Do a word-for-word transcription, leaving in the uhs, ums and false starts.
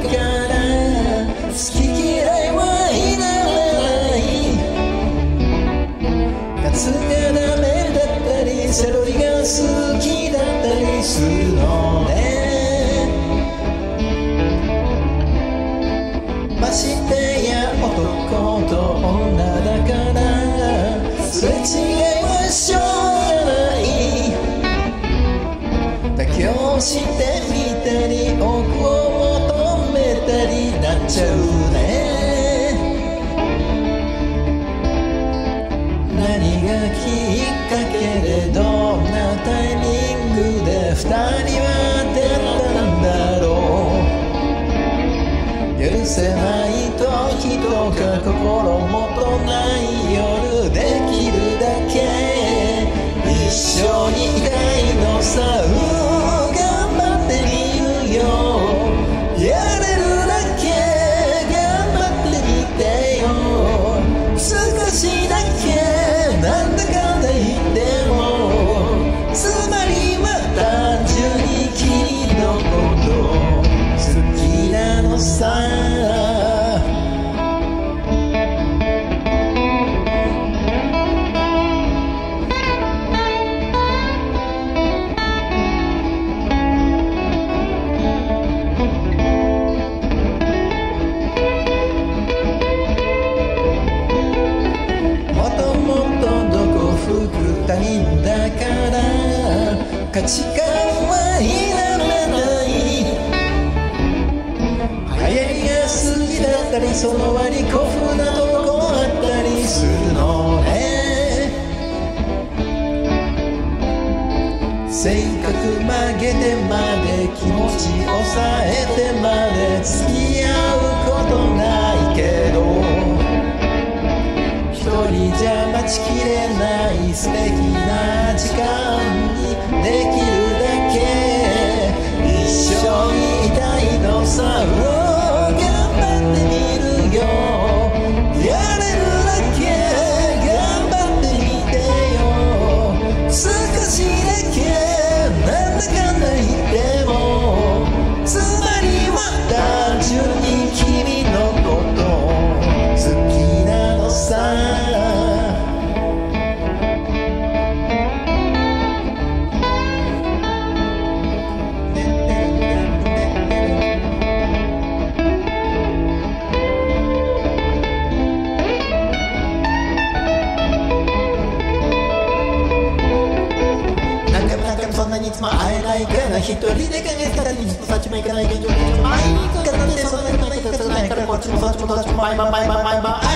から好き嫌いはいらない夏がダメだったりセロリが好きだったりするのねましてや男と女だからすれ違いはしょうがない妥協してみたり奥を求めたりなっちゃうね何がきっかけでどんなタイミングで二人は出会ったんだろう許せない時とか心もとない夜できるだけ一緒にいたいのさ頑張ってみるよやれるだけ頑張ってみてよ少しだけなんだかんだ言ってもつまりは単純に君のこと好きなのさ他人だから価値観はいらない流行りが好きだったりその割り古風なとこあったりするのね性格曲げてまで気持ち抑えてまで付き合うことないけど一人じゃ待ちきれない素敵な時間にできるだけ一緒にいたいのさ頑張ってみるよやれるだけ頑張ってみてよ少しだけなんだかんだ言ってもつまりは単純に君のこと好きなのさそんなにいつも会えないから一人で考えたらにそっちも行かない現状で毎日からなんでそんなにないからこっちもそっちもどっちも毎晩毎晩毎晩